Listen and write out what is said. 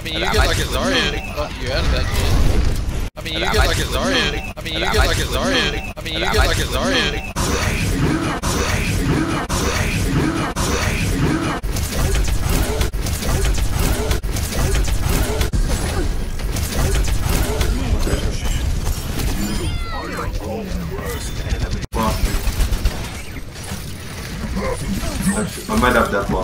mean, you get like a Zarya. Fuck you out of that shit. I mean, you get like a Zarya. I mean, you get like a Zarya. I mean, you get like a Zarya. I might have that